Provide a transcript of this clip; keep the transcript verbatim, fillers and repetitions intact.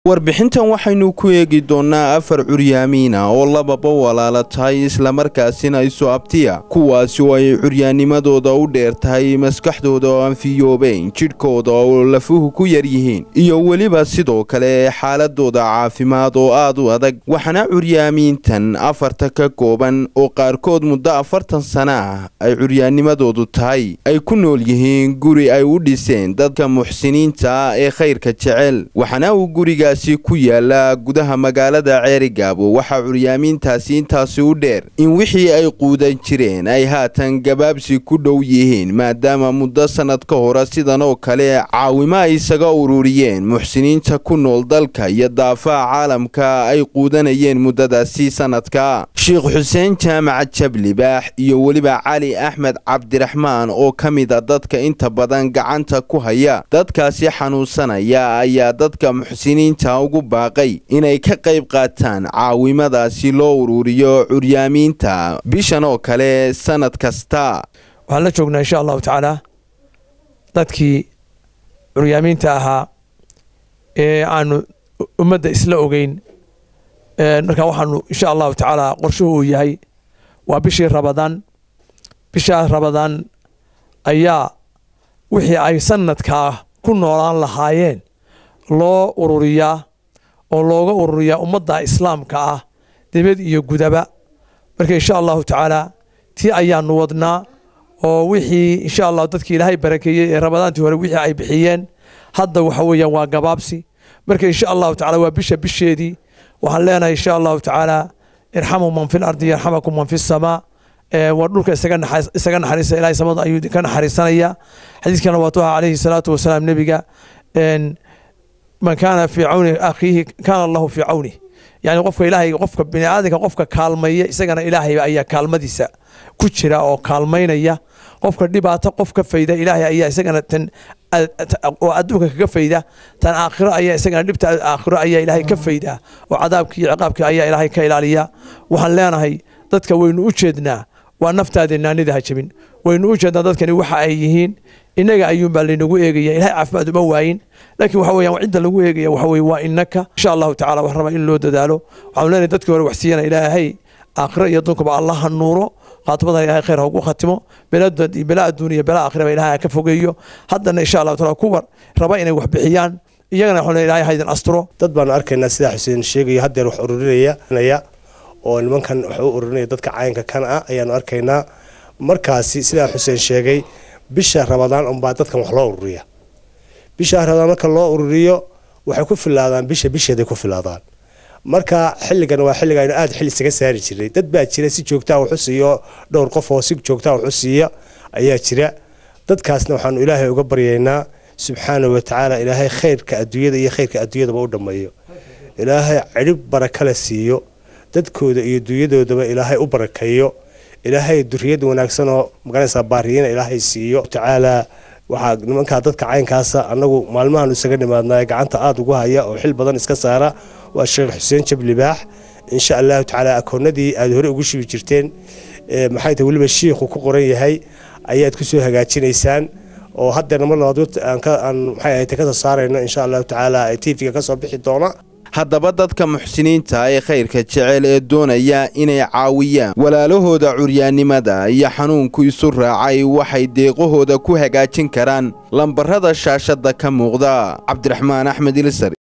warbixintan waxaynu ku eegi doonaa afar curyaamiin ah oo lababa walaala tahay isla markaasina isu abtiya kuwaasi oo ay curyaanimadooda u dheer tahay maskaxdooda oo aan fiyoobeen jidhkooda oo lafuhu ku yar yihiin iyo weliba sidoo kale xaaladooda caafimaad oo aad u adag waxaana curyaamiintan afarta ka kooban oo qaarkood muddo afartan sano ah ay curyaanimadoodu tahay ay ku nool yihiin guri ay u dhiseen dadka muxsiniinta ah ee khayrka jecel waxaana uu guriga ku yaala gudaha magaalada Ceerigaabo waxa curyaamiintaasi intaasi u dheer in wixii ay quudan jireen ay haatan gabaabsi ku dhow yihiin maadaama muddo sanad ka hor sidan oo kale caawimo ay isaga ururiyeen muxsiniinta ku nool dalka iyo daafaha caalamka ay quudanayeen muddadaasi sanadka Sheekh Xuseen Jaamac Jablibaax iyo waliba Cali Axmed Cabdiraxmaan oo kamid ah dadka inta badan gacanta ku haya dadkaasi xanuunsanaya ayaa dadka muxsiniinta ugu baaqay inay ka qayb qaataan caawimadaasi loo ururiyo curyaamiinta bishan oo kale sanad kasta waxaan la joognaa insha Allah ta'ala dadkii curyaamiinta ahaa ee aanu ummadda isla ogeyn ee marka waxaanu insha Allah ta'ala qorshuhu yahay waa bishii Ramadaan bisha Ramadaan ayaa wixii ay sanadka ku noolaan lahaayeen loo ururiyaa oo looga ururiyaa ummadda islaamka ah dibad iyo gudaba marka insha Allah ta'ala tii ayaanu wadnaa oo wixii insha Allah dadkii Ilaahay barakeeyay ee Ramadaantii hore wixii ay bixiyeen hadda waxa weeyaan waa gabaabsi marka insha Allah ta'ala waa bisha bisheedii waxaan leenahay insha Allah ta'ala irhamu man fil ardi yarhamakum man fis samaa ee war dhulka isaga naxariis isaga naxariisa Ilaahay samada ayuu ka naxariisanaya xadiiskana waa tuha alayhi salatu wasalaam nabiga in من كان في عون أخيه كان الله في عونه يعني قفك إلهي قفك بني آدم قفك كالمية إسقنا إلهي أي كالمديسة كتشرا أو كالمين يا قفك دبعة قفك فيدا إلهي أي إسقنا تن وأدوك كفيدا تن آخر أي إسقنا دبت آخر أي إلهي كفيدا وعذابك عقابك أي إلهي كإلالية وحلنا هي ضدك وين وجدنا ونفتادنا ندها جبين وين وجدنا ضدك نوحى أيهين إنك أيوم بالي نقول إيه إلهي عفمد موين لكن وحوي وعند لقوا إيه وحوي وإنك إن شاء الله تعالى وحرم إلا دداله عملنا تذكر وحسينا إلهي آخر يدونك بالله النور قاطبنا إلهي خير هو ختمه بلاد بلاد الدنيا بلا آخر إلهي كفوقيه حتى إن شاء الله تعالى كبر ربنا وحبحيان يجنا حنا إلهي هيدا أسطره تدبر أركن الناس حسين الشيخ يهدر روح أورورية نيا ومن كان أورورية ضدك عينك كان أيان أركينا مركزي سيدا حسين الشيخ bisha Ramadaan oo baadadka wax loo ururiyo bisha Ramadaan marka loo ururiyo waxay ku filaadaan bisha bisheeda ku filaadaan marka xilligan waa xilliga ay aad xil isaga saari jiray dad baa jira si joogta ah u xusiyo dhowr qof oo si joogta ah u xusiya ayaa jira dadkaasna waxaan Ilaahay uga baryeynaa subhanahu wa ta'ala Ilaahay khayrka adduunyada iyo khayrka adduunyada u dhameeyo Ilaahay cirib baraka la siiyo dadkooda iyo adduunyadoodaba Ilaahay u barakeeyo إلهي الدرية وناكسنا مكان سبارين إلهي سيو تعالى واحد من كان ضد كعين كاسة أنه معلومة نسجل ما ناقع عن تعاد وجوهيا وحل بدن إسكسارة والشيخ حسين شبلباح إن شاء الله تعالى أكون ندي أدهور وجوشي بجرتين محيط تقول بالشيخ وكقرية هاي أيات كسوها قاتشين إنسان وهذا نمر نضوت أن كان محيط كذا صار إن شاء الله تعالى تيجي كسر بحدونا haddaba dadka muxsiniinta ee khayrka jecel ee doonaya inay caawiyaan walaalahooda curyaanimada iyo xanuunku isu raacay waxay deeqahooda ku hagaajin karaan lambarada shaashada ka muuqda Cabdiraxmaan Axmed Ilsar